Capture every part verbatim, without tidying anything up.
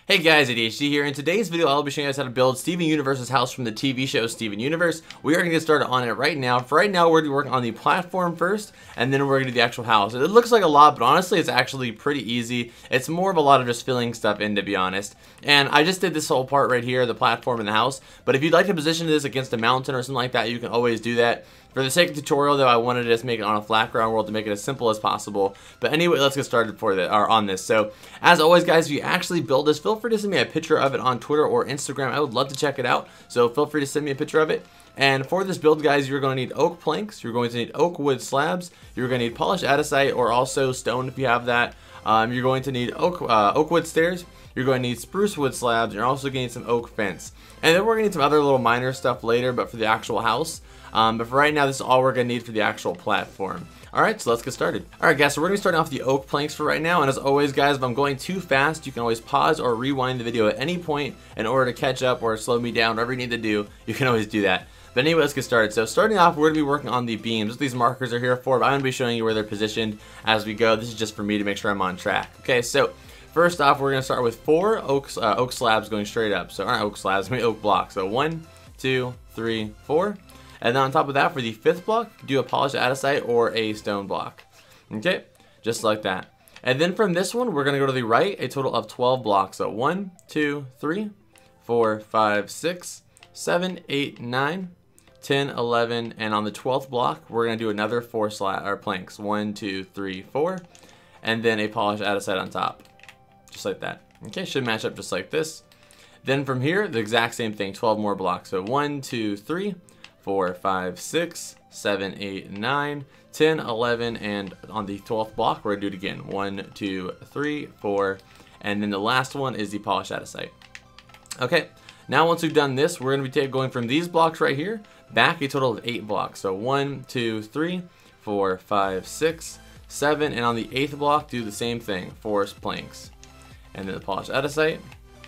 Hey guys, A D H D here. In today's video, I'll be showing you guys how to build Steven Universe's house from the T V show Steven Universe. We are going to get started on it right now. For right now, we're going to be working on the platform first, and then we're going to do the actual house. It looks like a lot, but honestly, it's actually pretty easy. It's more of a lot of just filling stuff in, to be honest. And I just did this whole part right here, the platform and the house. But if you'd like to position this against a mountain or something like that, you can always do that. For the sake of the tutorial, though, I wanted to just make it on a flat ground world to make it as simple as possible. But anyway, let's get started for that, or on this. So, as always, guys, if you actually build this, feel free to send me a picture of it on Twitter or Instagram. I would love to check it out. So feel free to send me a picture of it. And for this build, guys, you're going to need oak planks. You're going to need oak wood slabs. You're going to need polished andesite or also stone if you have that. Um, you're going to need oak uh, oak wood stairs. You're going to need spruce wood slabs. You're also going to need some oak fence. And then we're going to need some other little minor stuff later, but for the actual house. Um, but for right now, this is all we're going to need for the actual platform. Alright, so let's get started. Alright guys, so we're going to be starting off the oak planks for right now. And as always, guys, if I'm going too fast, you can always pause or rewind the video at any point in order to catch up or slow me down, whatever you need to do. You can always do that. But anyway, let's get started. So starting off, we're going to be working on the beams. What these markers are here for, but I'm going to be showing you where they're positioned as we go. This is just for me to make sure I'm on track. Okay, so first off, we're going to start with four oak, uh, oak slabs going straight up. So aren't oak slabs, I mean oak blocks. So one, two, three, four. And then on top of that, for the fifth block, do a polished andesite or a stone block. Okay, just like that. And then from this one, we're going to go to the right, a total of twelve blocks. So one, two, three, four, five, six, seven, eight, nine, ten, eleven. And on the twelfth block, we're going to do another four slat or planks. one, two, three, four. And then a polished andesite on top. Just like that. Okay, should match up just like this. Then from here, the exact same thing, twelve more blocks. So one, two, three, four, five, six, seven, eight, nine, ten, eleven, and on the twelfth block, we're going to do it again. one, two, three, four, and then the last one is the polished andesite. Okay, now once we've done this, we're going to be going from these blocks right here, back a total of eight blocks. So one, two, three, four, five, six, seven, and on the eighth block, do the same thing, four planks. And then the polished andesite.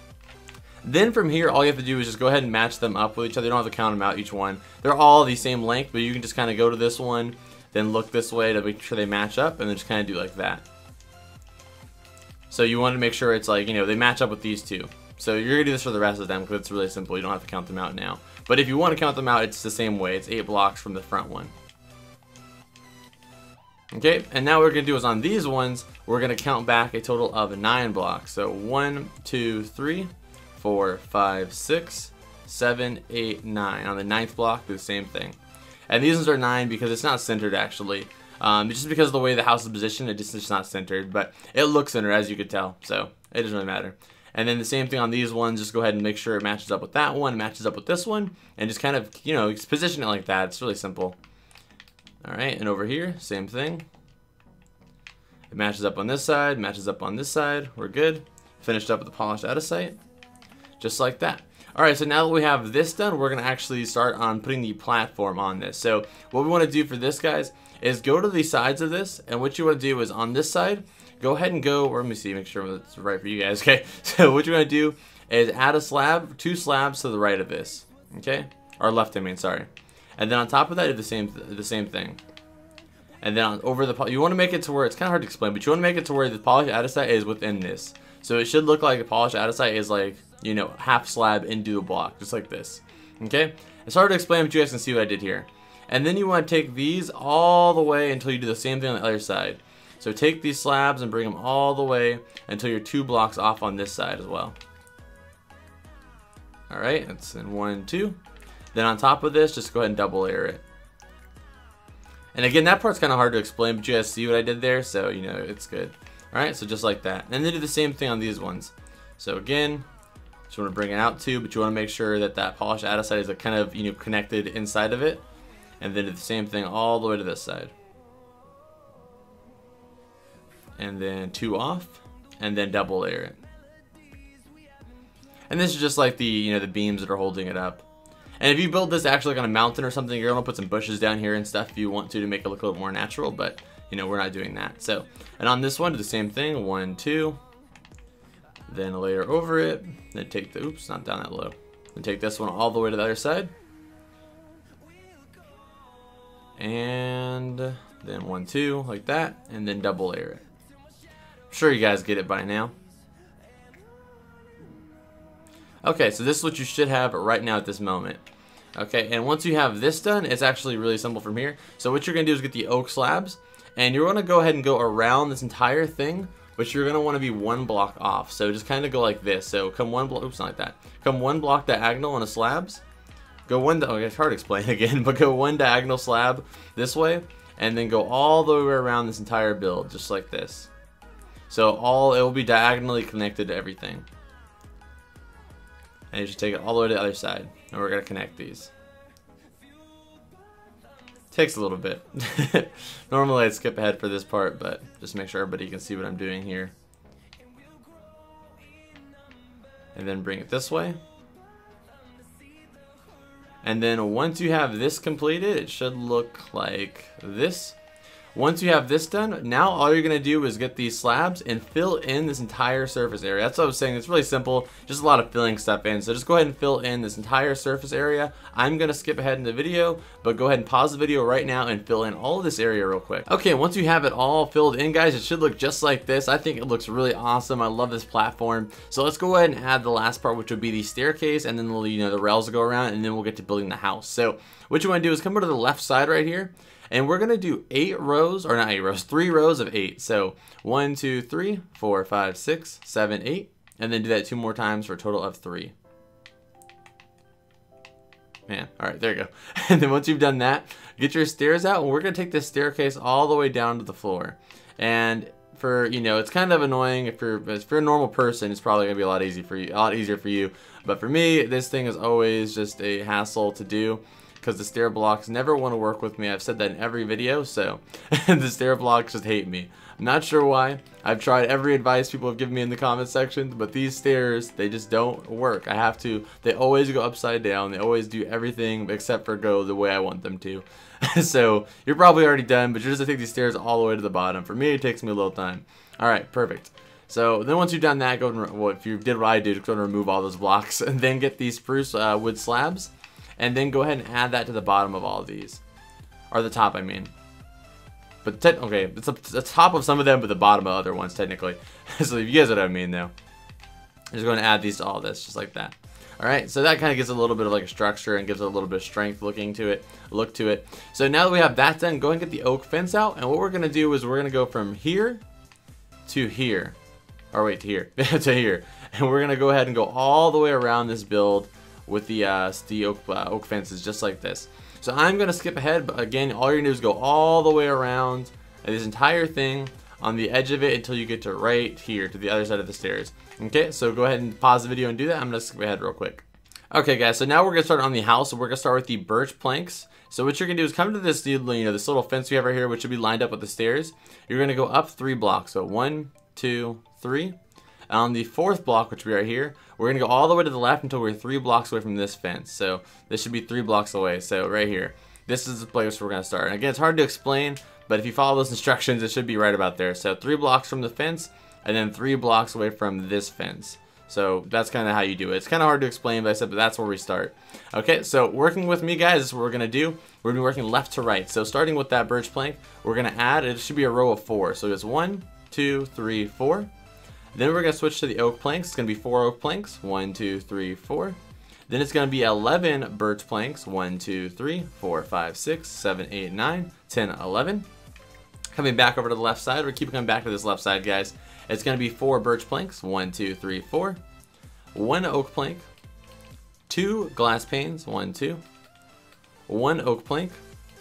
Then from here, all you have to do is just go ahead and match them up with each other. You don't have to count them out, each one. They're all the same length, but you can just kind of go to this one, then look this way to make sure they match up, and then just kind of do like that. So you want to make sure it's like, you know, they match up with these two. So you're going to do this for the rest of them because it's really simple. You don't have to count them out now. But if you want to count them out, it's the same way. It's eight blocks from the front one. Okay, and now what we're going to do is on these ones, we're going to count back a total of nine blocks. So one, two, three, four, five, six, seven, eight, nine. On the ninth block, do the same thing. And these ones are nine because it's not centered actually. Um, just because of the way the house is positioned, it just, it's not centered. But it looks centered, as you could tell. So it doesn't really matter. And then the same thing on these ones. Just go ahead and make sure it matches up with that one, matches up with this one, and just kind of, you know, just position it like that. It's really simple. All right, and over here, same thing. It matches up on this side, matches up on this side. We're good. Finished up with the polished andesite. Just like that. Alright, so now that we have this done, we're going to actually start on putting the platform on this. So what we want to do for this, guys, is go to the sides of this, and what you want to do is on this side, go ahead and go, or let me see, make sure it's right for you guys, okay? So what you're going to do is add a slab, two slabs to the right of this, okay? Or left, I mean, sorry. And then on top of that, do the same, the same thing. And then on, over the, you want to make it to where, it's kind of hard to explain, but you want to make it to where the polished andesite is within this. So it should look like the polished andesite is like, you know, half slab into a block, just like this. Okay? It's hard to explain, but you guys can see what I did here. And then you want to take these all the way until you do the same thing on the other side. So take these slabs and bring them all the way until you're two blocks off on this side as well. Alright, that's in one, two. Then on top of this, just go ahead and double layer it. And again, that part's kind of hard to explain, but you guys see what I did there, so you know it's good. Alright, so just like that. And then do the same thing on these ones. So again, just want to bring it out too, but you want to make sure that that polished andesite is like kind of, you know, connected inside of it. And then do the same thing all the way to this side. And then two off, and then double layer it. And this is just like the, you know, the beams that are holding it up. And if you build this actually like on a mountain or something, you're going to put some bushes down here and stuff if you want to to make it look a little more natural, but you know, we're not doing that. So, and on this one, do the same thing, one, two, then layer over it, then take the, oops, not down that low. Then take this one all the way to the other side. And then one, two, like that, and then double layer it. I'm sure you guys get it by now. Okay, so this is what you should have right now at this moment. Okay, and once you have this done, it's actually really simple from here. So what you're going to do is get the oak slabs, and you're going to go ahead and go around this entire thing, but you're going to want to be one block off. So just kind of go like this. So come one block, oops, not like that. Come one block diagonal on the slabs. Go one, okay, it's hard to explain again, but go one diagonal slab this way, and then go all the way around this entire build, just like this. So all, it will be diagonally connected to everything. And you should take it all the way to the other side. And we're going to connect these. Takes a little bit. Normally I'd skip ahead for this part, but just make sure everybody can see what I'm doing here. And then bring it this way. And then once you have this completed, it should look like this. Once you have this done, now all you're going to do is get these slabs and fill in this entire surface area. That's what I was saying. It's really simple. Just a lot of filling stuff in. So just go ahead and fill in this entire surface area. I'm going to skip ahead in the video, but go ahead and pause the video right now and fill in all of this area real quick. Okay, once you have it all filled in, guys, it should look just like this. I think it looks really awesome. I love this platform. So let's go ahead and add the last part, which would be the staircase, and then the, you know, the rails will go around, and then we'll get to building the house. So what you want to do is come over to the left side right here. And we're going to do eight rows, or not eight rows, three rows of eight. So one, two, three, four, five, six, seven, eight. And then do that two more times for a total of three. Man, all right, there you go. And then once you've done that, get your stairs out. And we're going to take this staircase all the way down to the floor. And for, you know, it's kind of annoying. If you're, if you're a normal person, it's probably going to be a lot easy for you, a lot easier for you. But for me, this thing is always just a hassle to do, because the stair blocks never want to work with me. I've said that in every video, so the stair blocks just hate me. I'm not sure why. I've tried every advice people have given me in the comment section, but these stairs, they just don't work. I have to, they always go upside down. They always do everything except for go the way I want them to. So you're probably already done, but you're just gonna take these stairs all the way to the bottom. For me, it takes me a little time. All right, perfect. So then once you've done that, go and, well, if you did what I did, just go and remove all those blocks, and then get these spruce uh, wood slabs. And then go ahead and add that to the bottom of all of these. Or the top, I mean. But, te okay, it's the top of some of them, but the bottom of other ones, technically. So you guys know what I mean, though. I'm just going to add these to all this, just like that. Alright, so that kind of gives it a little bit of like a structure and gives it a little bit of strength looking to it, look to it. So now that we have that done, go ahead and get the oak fence out. And what we're going to do is we're going to go from here to here. Or wait, to here. to here. And we're going to go ahead and go all the way around this build with the, uh, the oak, uh, oak fences, just like this. So I'm going to skip ahead, but again, all you're going to do is go all the way around this entire thing on the edge of it until you get to right here, to the other side of the stairs. Okay, so go ahead and pause the video and do that. I'm going to skip ahead real quick. Okay, guys, so now we're going to start on the house. So we're going to start with the birch planks. So what you're going to do is come to this, you know, this little fence we have right here, which should be lined up with the stairs. You're going to go up three blocks. So one, two, three. On the fourth block, which will be right here, we're going to go all the way to the left until we're three blocks away from this fence. So this should be three blocks away. So right here, this is the place where we're going to start. And again, it's hard to explain, but if you follow those instructions, it should be right about there. So three blocks from the fence, and then three blocks away from this fence. So that's kind of how you do it. It's kind of hard to explain, but I said, but that's where we start. Okay, so working with me, guys, this is what we're going to do. We're going to be working left to right. So starting with that birch plank, we're going to add, it should be a row of four. So it's one, two, three, four. Then we're going to switch to the oak planks. It's going to be four oak planks. One, two, three, four. Then it's going to be eleven birch planks. One, two, three, four, five, six, seven, eight, nine, ten, eleven. Coming back over to the left side. We're keeping coming back to this left side, guys. It's going to be four birch planks. One, two, three, four. One oak plank. Two glass panes. One, two. One oak plank.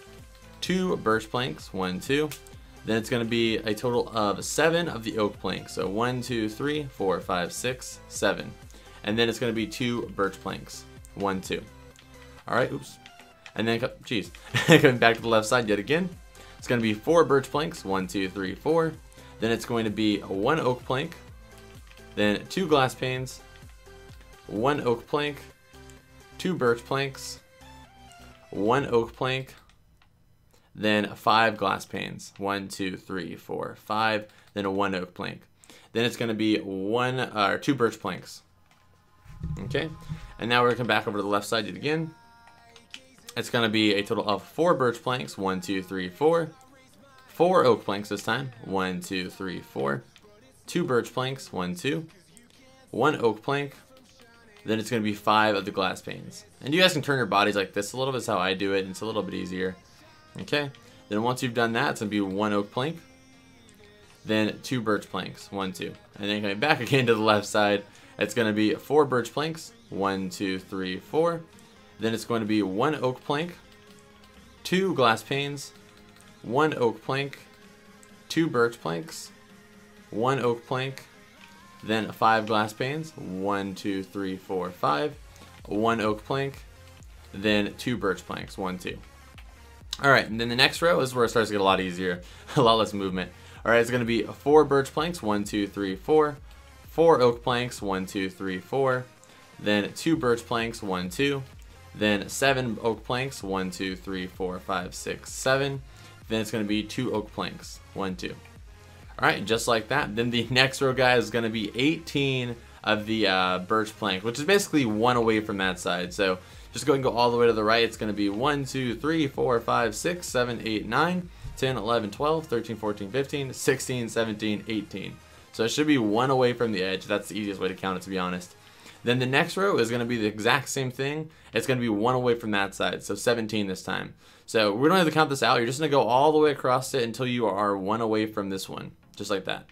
Two birch planks. One, two. Then it's going to be a total of seven of the oak planks. So one, two, three, four, five, six, seven. And then it's going to be two birch planks. One, two. All right, oops. And then, geez, coming back to the left side yet again. It's going to be four birch planks. One, two, three, four. Then it's going to be one oak plank. Then two glass panes. One oak plank. Two birch planks. One oak plank. Then five glass panes. One, two, three, four, five. Then a one oak plank. Then it's going to be one uh, or two birch planks. Okay. And now we're going to come back over to the left side yet again. It's going to be a total of four birch planks. One, two, three, four. Four oak planks this time. One, two, three, four. Two birch planks. One, two. One oak plank. then it's going to be five of the glass panes. And you guys can turn your bodies like this a little bit. That's how I do it, and it's a little bit easier. Okay, then once you've done that, it's going to be one oak plank, then two birch planks, one, two. And then coming back again to the left side, it's going to be four birch planks, one, two, three, four. Then it's going to be one oak plank, two glass panes, one oak plank, two birch planks, one oak plank, then five glass panes, one, two, three, four, five, one oak plank, then two birch planks, one, two. All right, and then the next row is where it starts to get a lot easier, a lot less movement. All right, it's going to be four birch planks, one, two, three, four, four oak planks, one, two, three, four, then two birch planks, one, two, then seven oak planks, one, two, three, four, five, six, seven. Then it's going to be two oak planks, one, two. All right, just like that. Then the next row, guys, is going to be eighteen of the uh, birch plank, which is basically one away from that side. So just go and go all the way to the right. It's going to be one, two, three, four, five, six, seven, eight, nine, ten, eleven, twelve, thirteen, fourteen, fifteen, sixteen, seventeen, eighteen. So it should be one away from the edge. That's the easiest way to count it, to be honest. Then the next row is going to be the exact same thing. It's going to be one away from that side, so seventeen this time. So we don't have to count this out. You're just going to go all the way across it until you are one away from this one, just like that.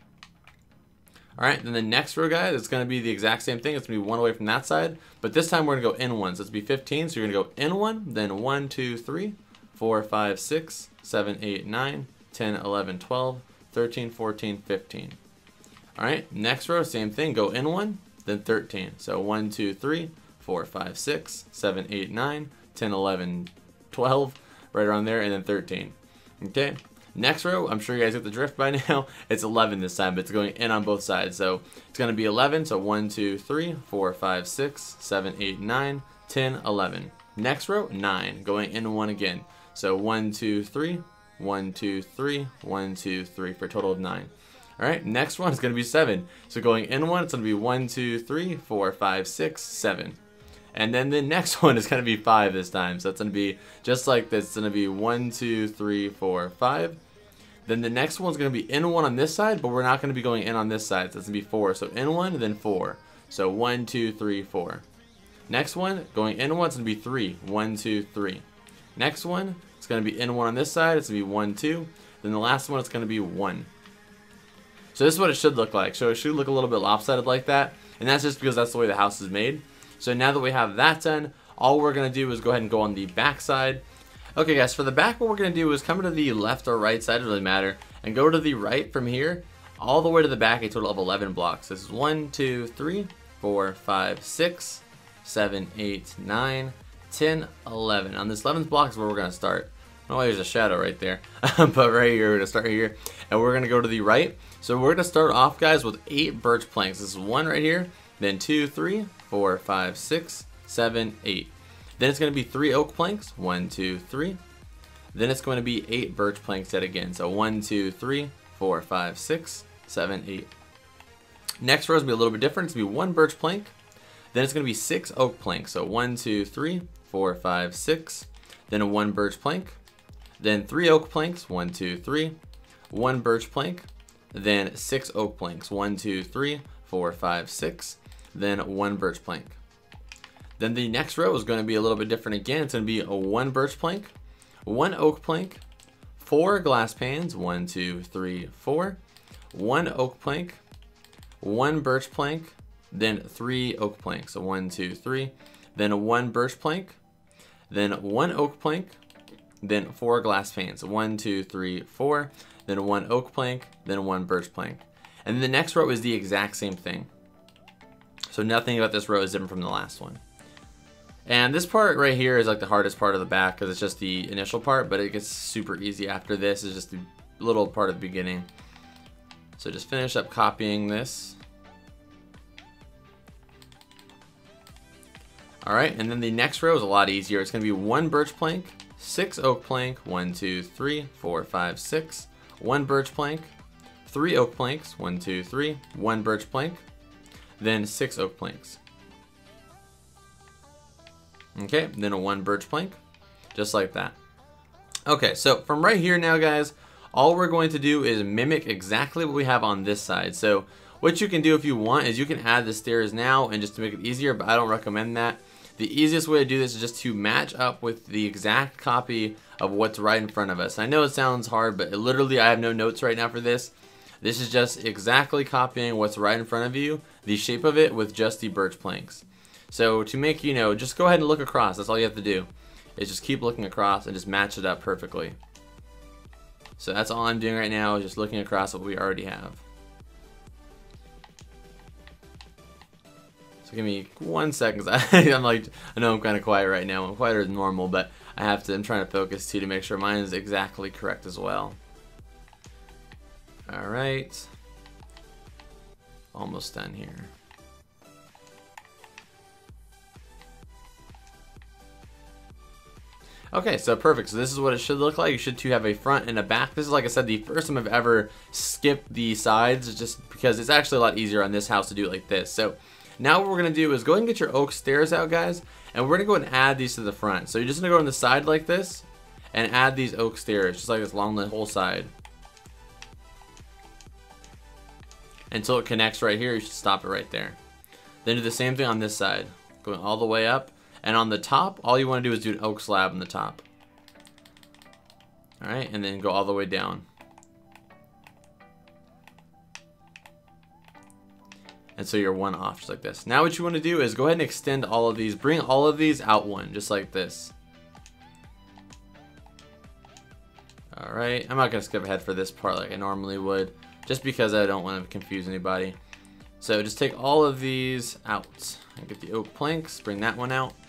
All right, then the next row, guys, it's going to be the exact same thing. It's going to be one away from that side, but this time we're going to go in one. So it's going to be fifteen, so you're going to go in one, then one, two, three, four, five, six, seven, eight, nine, ten, eleven, twelve, thirteen, fourteen, fifteen. All right, next row, same thing. Go in one, then thirteen. So one, two, three, four, five, six, seven, eight, nine, ten, eleven, twelve, right around there, and then thirteen. Okay, next row, I'm sure you guys get the drift by now. It's eleven this time, but it's going in on both sides. So it's going to be eleven. So one, two, three, four, five, six, seven, eight, nine, ten, eleven. Next row, nine, going in one again. So one, two, three, one, two, three, one, two, three, for a total of nine. All right, next one is going to be seven. So going in one, it's going to be one, two, three, four, five, six, seven. And then the next one is going to be five this time. So it's going to be just like this. It's going to be one, two, three, four, five. Then the next one's going to be in one on this side, but we're not going to be going in on this side. So it's going to be four. So in one, then four. So one, two, three, four. Next one, going in one, it's going to be three. One, two, three. Next one, it's going to be in one on this side. It's going to be one, two. Then the last one, it's going to be one. So this is what it should look like. So it should look a little bit lopsided like that. And that's just because that's the way the house is made. So now that we have that done, all we're going to do is go ahead and go on the back side. Okay, guys, for the back, what we're going to do is come to the left or right side, it doesn't really matter, and go to the right from here all the way to the back, a total of eleven blocks. This is one, two, three, four, five, six, seven, eight, nine, ten, eleven. On this eleventh block is where we're going to start. Oh, there's a shadow right there. But right here, we're going to start here. And we're going to go to the right. So we're going to start off, guys, with eight birch planks. This is one right here. Then two, three, four, five, six, seven, eight. Then it's going to be three oak planks. One, two, three. Then it's going to be eight birch planks yet again. So one, two, three, four, five, six, seven, eight. Next row is going to be a little bit different. It's going to be one birch plank. Then it's going to be six oak planks. So one, two, three, four, five, six. Then a one birch plank. Then three oak planks, one, two, three, one birch plank, then six oak planks, one, two, three, four, five, six, then one birch plank. Then the next row is going to be a little bit different again. It's going to be a one birch plank, one oak plank, four glass pans, one, two, three, four, one oak plank, one birch plank, then three oak planks, so one, two, three, then one birch plank, then one oak plank, then four glass panes. One, two, three, four. Then one oak plank. Then one birch plank. And then the next row is the exact same thing. So nothing about this row is different from the last one. And this part right here is like the hardest part of the back because it's just the initial part, but it gets super easy after this. It's just the little part of the beginning. So just finish up copying this. All right, and then the next row is a lot easier. It's going to be one birch plank, six oak plank, one, two, three, four, five, six, one birch plank, three oak planks, one, two, three, one birch plank, then six oak planks. Okay, then a one birch plank, just like that. Okay, so from right here now, guys, all we're going to do is mimic exactly what we have on this side. So what you can do if you want is you can add the stairs now and just to make it easier, but I don't recommend that. The easiest way to do this is just to match up with the exact copy of what's right in front of us. I know it sounds hard, but literally I have no notes right now for this. This is just exactly copying what's right in front of you, the shape of it with just the birch planks. So to make, you know, just go ahead and look across. That's all you have to do, is just keep looking across and just match it up perfectly. So that's all I'm doing right now, is just looking across what we already have. So give me one second. I'm like, I know I'm kind of quiet right now. I'm quieter than normal, but I have to, I'm trying to focus too to make sure mine is exactly correct as well. All right. Almost done here. Okay, so perfect. So this is what it should look like. You should too have a front and a back. This is, like I said, the first time I've ever skipped the sides, just because it's actually a lot easier on this house to do it like this. So now what we're gonna do is go ahead and get your oak stairs out, guys, and we're gonna go ahead and add these to the front. So you're just gonna go on the side like this and add these oak stairs, just like this along the whole side. Until it connects right here, you should stop it right there. Then do the same thing on this side, going all the way up. And on the top, all you want to do is do an oak slab on the top. All right, and then go all the way down. And so you're one off, just like this. Now what you want to do is go ahead and extend all of these. Bring all of these out one, just like this. All right, I'm not going to skip ahead for this part like I normally would, just because I don't want to confuse anybody. So just take all of these out and get the oak planks, bring that one out.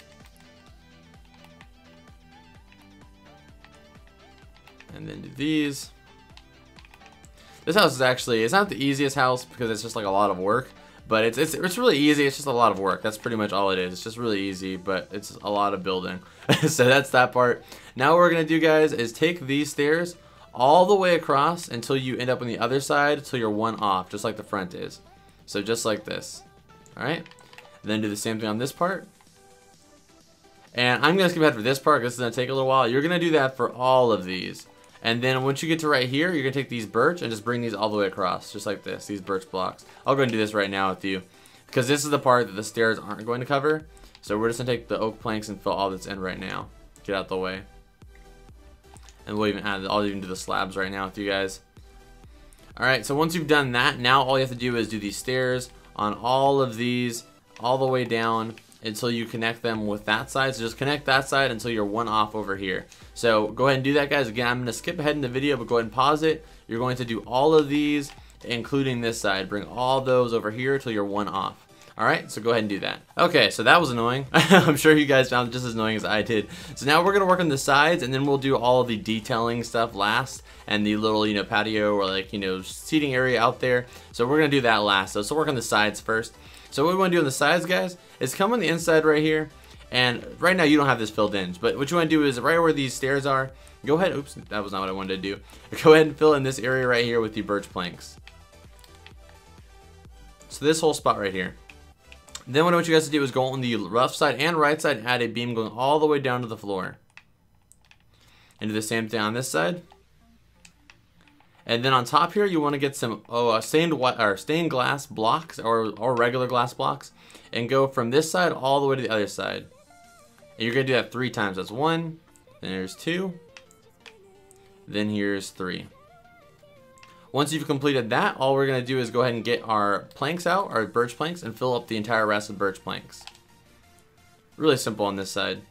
And then do these. This house is actually, it's not the easiest house because it's just like a lot of work, but it's, it's, it's really easy. It's just a lot of work. That's pretty much all it is. It's just really easy, but it's a lot of building. So that's that part. Now what we're going to do, guys, is take these stairs all the way across until you end up on the other side, until you're one off, just like the front is. So just like this. All right. Then do the same thing on this part. And I'm going to skip ahead for this part because this is going to take a little while. You're going to do that for all of these. And then once you get to right here, you're going to take these birch and just bring these all the way across, just like this, these birch blocks. I'll go and do this right now with you because this is the part that the stairs aren't going to cover. So we're just going to take the oak planks and fill all that's in right now. Get out the way. And we'll even add, I'll even do the slabs right now with you guys. Alright, so once you've done that, now all you have to do is do these stairs on all of these, all the way down until you connect them with that side. So just connect that side until you're one off over here. So go ahead and do that, guys. Again, I'm going to skip ahead in the video, but go ahead and pause it. You're going to do all of these, including this side. Bring all those over here until you're one off. Alright, so go ahead and do that. Okay, so that was annoying. I'm sure you guys found it just as annoying as I did. So now we're going to work on the sides, and then we'll do all of the detailing stuff last, and the little, you know, patio or like, you know, seating area out there. So we're going to do that last. So let's work on the sides first. So what we want to do on the sides, guys, is come on the inside right here. And right now you don't have this filled in, but what you want to do is right where these stairs are, go ahead, oops, that was not what I wanted to do. Go ahead and fill in this area right here with the birch planks. So this whole spot right here. Then what I want you guys to do is go on the left side and right side and add a beam going all the way down to the floor. And do the same thing on this side. And then on top here, you want to get some oh, uh, stained or stained glass blocks or, or regular glass blocks, and go from this side all the way to the other side. And you're going to do that three times. That's one, then here's two, then here's three. Once you've completed that, all we're going to do is go ahead and get our planks out, our birch planks, and fill up the entire rest with birch planks. Really simple on this side.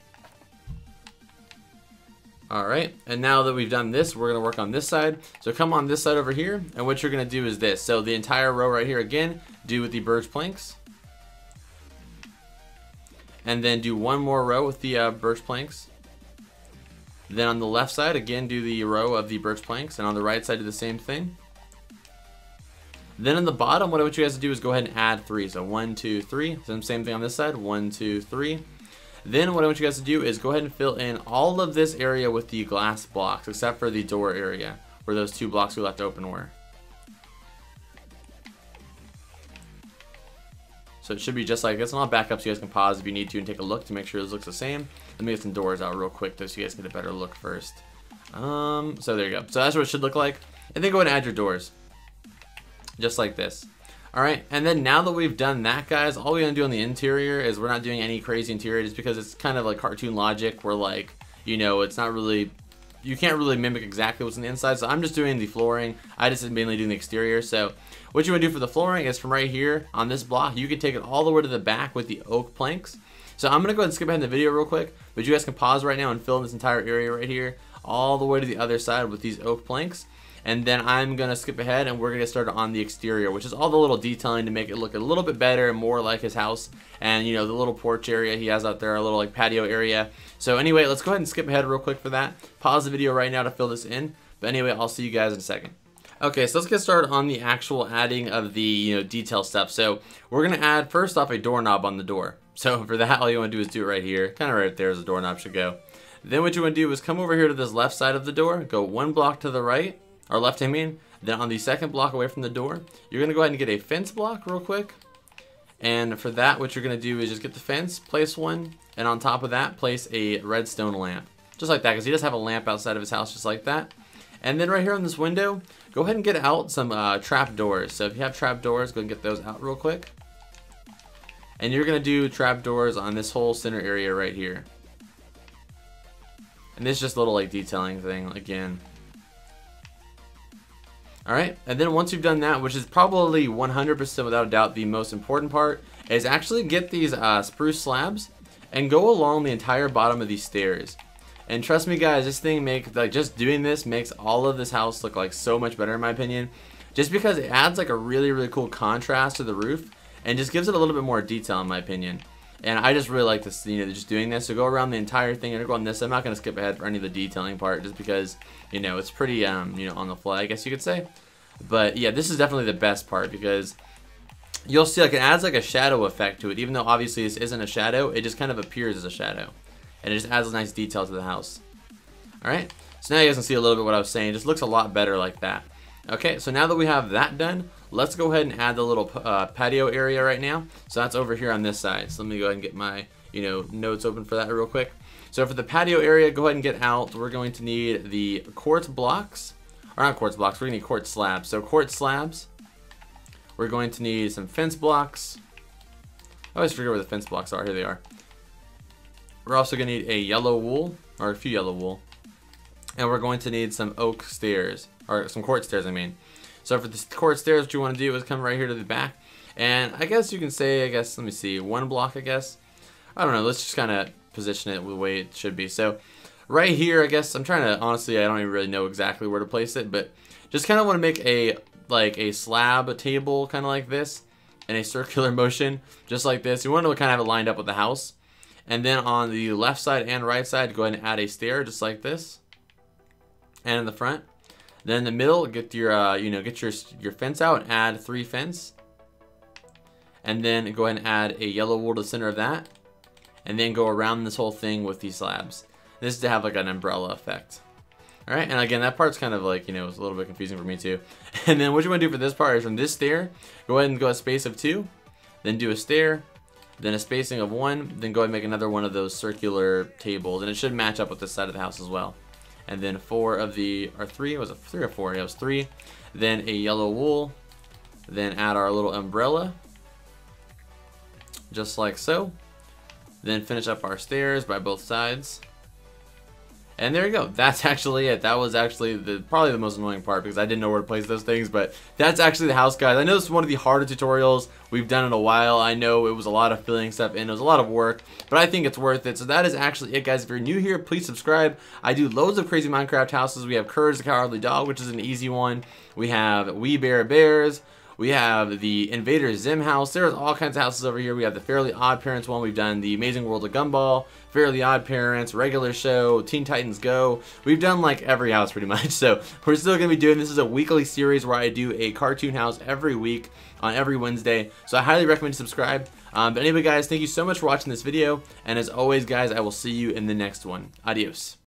Alright, and now that we've done this, we're going to work on this side. So come on this side over here, and what you're going to do is this. So the entire row right here, again, do with the birch planks. And then do one more row with the uh, birch planks. Then on the left side, again, do the row of the birch planks, and on the right side, do the same thing. Then on the bottom, what I want you guys to do is go ahead and add three. So one, two, three. So same thing on this side, one, two, three. Then what I want you guys to do is go ahead and fill in all of this area with the glass blocks, except for the door area, where those two blocks we left open were. So it should be just like this, and I'll back up so you guys can pause if you need to and take a look to make sure this looks the same. Let me get some doors out real quick though so you guys get a better look first. Um, so there you go. So that's what it should look like. And then go ahead and add your doors. Just like this. Alright, and then now that we've done that, guys, all we're going to do on the interior is we're not doing any crazy interior just because it's kind of like cartoon logic where, like, you know, it's not really, you can't really mimic exactly what's on the inside. So I'm just doing the flooring. I just mainly doing the exterior. So what you want to do for the flooring is from right here on this block, you can take it all the way to the back with the oak planks. So I'm going to go ahead and skip ahead in the video real quick, but you guys can pause right now and fill in this entire area right here all the way to the other side with these oak planks. And then I'm going to skip ahead and we're going to get started on the exterior, which is all the little detailing to make it look a little bit better and more like his house. And, you know, the little porch area he has out there, a little like patio area. So anyway, let's go ahead and skip ahead real quick for that. Pause the video right now to fill this in. But anyway, I'll see you guys in a second. Okay, so let's get started on the actual adding of the, you know, detail stuff. So we're going to add first off a doorknob on the door. So for that, all you want to do is do it right here. Kind of right there as the doorknob should go. Then what you want to do is come over here to this left side of the door, go one block to the right. Or left, I mean. Then on the second block away from the door, you're going to go ahead and get a fence block real quick. And for that, what you're going to do is just get the fence, place one, and on top of that, place a redstone lamp. Just like that, because he does have a lamp outside of his house just like that. And then right here on this window, go ahead and get out some uh, trap doors. So if you have trap doors, go and get those out real quick. And you're going to do trap doors on this whole center area right here. And this is just a little like detailing thing again. Alright, and then once you've done that, which is probably one hundred percent without a doubt the most important part, is actually get these uh, spruce slabs and go along the entire bottom of these stairs. And trust me guys, this thing makes, like just doing this makes all of this house look like so much better in my opinion. Just because it adds like a really, really cool contrast to the roof and just gives it a little bit more detail in my opinion. And I just really like this, you know, just doing this. So go around the entire thing and go on this. I'm not going to skip ahead for any of the detailing part just because, you know, it's pretty, um, you know, on the fly, I guess you could say. But yeah, this is definitely the best part because you'll see like it adds like a shadow effect to it. Even though obviously this isn't a shadow, it just kind of appears as a shadow. And it just adds a nice detail to the house. Alright, so now you guys can see a little bit what I was saying. It just looks a lot better like that. Okay, so now that we have that done, let's go ahead and add the little uh, patio area right now. So that's over here on this side. So let me go ahead and get my, you know, notes open for that real quick. So for the patio area, go ahead and get out. We're going to need the quartz blocks, or not quartz blocks, we're going to need quartz slabs. So quartz slabs. We're going to need some fence blocks. I always forget where the fence blocks are. Here they are. We're also going to need a yellow wool, or a few yellow wool. And we're going to need some oak stairs, or some quartz stairs, I mean. So for the quartz stairs, what you want to do is come right here to the back. And I guess you can say, I guess, let me see, one block, I guess. I don't know, let's just kind of position it the way it should be. So right here, I guess, I'm trying to, honestly, I don't even really know exactly where to place it, but just kind of want to make a, like, a slab, a table, kind of like this, in a circular motion, just like this. You want to kind of have it lined up with the house. And then on the left side and right side, go ahead and add a stair, just like this. And in the front. Then in the middle, get your, uh, you know, get your your fence out and add three fence. And then go ahead and add a yellow wool to the center of that. And then go around this whole thing with these slabs. This is to have like an umbrella effect. All right, and again, that part's kind of like, you know, it's a little bit confusing for me too. And then what you want to do for this part is from this stair, go ahead and go a space of two, then do a stair, then a spacing of one, then go ahead and make another one of those circular tables, and it should match up with this side of the house as well. And then four of the, or three, was it three or four? Yeah, it was three. Then a yellow wool. Then add our little umbrella. Just like so. Then finish up our stairs by both sides. And there you go. That's actually it. That was actually the probably the most annoying part because I didn't know where to place those things. But that's actually the house, guys. I know this is one of the harder tutorials we've done in a while. I know it was a lot of filling stuff in. It was a lot of work, but I think it's worth it. So that is actually it, guys. If you're new here, please subscribe. I do loads of crazy Minecraft houses. We have Courage the Cowardly Dog, which is an easy one. We have We Bear Bears. We have the Invader Zim house. There's all kinds of houses over here. We have the Fairly Odd Parents one. We've done the Amazing World of Gumball, Fairly Odd Parents, Regular Show, Teen Titans Go. We've done like every house pretty much. So we're still going to be doing this. Is a weekly series where I do a cartoon house every week on every Wednesday. So I highly recommend you subscribe. Um, but anyway, guys, thank you so much for watching this video. And as always, guys, I will see you in the next one. Adios.